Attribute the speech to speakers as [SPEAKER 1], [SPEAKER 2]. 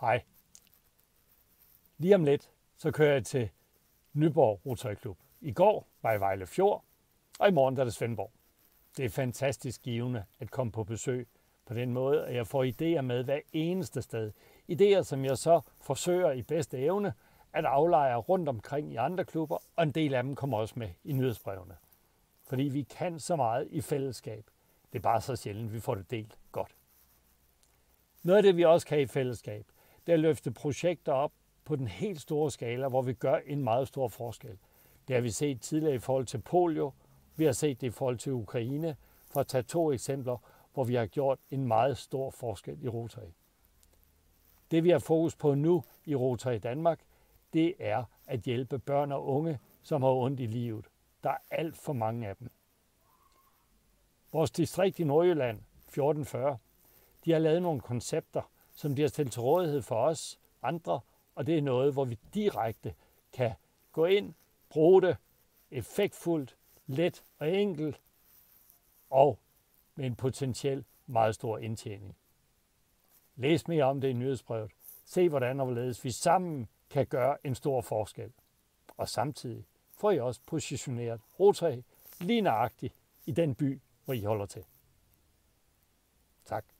[SPEAKER 1] Hej. Lige om lidt, så kører jeg til Nyborg Rotary Klub. I går var jeg i Vejle Fjord, og i morgen er det Svendborg. Det er fantastisk givende at komme på besøg på den måde, at jeg får idéer med hver eneste sted. Idéer, som jeg så forsøger i bedste evne at aflejre rundt omkring i andre klubber, og en del af dem kommer også med i nyhedsbrevene. Fordi vi kan så meget i fællesskab. Det er bare så sjældent, vi får det delt godt. Noget af det, vi også kan i fællesskab, det er at løfte projekter op på den helt store skala, hvor vi gør en meget stor forskel. Det har vi set tidligere i forhold til polio. Vi har set det i forhold til Ukraine, for at tage 2 eksempler, hvor vi har gjort en meget stor forskel i Rotary. Det vi har fokus på nu i Rotary Danmark, det er at hjælpe børn og unge, som har ondt i livet. Der er alt for mange af dem. Vores distrikt i Nordjylland, 1440, de har lavet nogle koncepter, som de har stillet til rådighed for os andre, og det er noget, hvor vi direkte kan gå ind, bruge det effektfuldt, let og enkelt, og med en potentiel meget stor indtjening. Læs mere om det i nyhedsbrevet. Se, hvordan og hvorledes vi sammen kan gøre en stor forskel. Og samtidig får I også positioneret Rotary lige nøjagtigt i den by, hvor I holder til. Tak.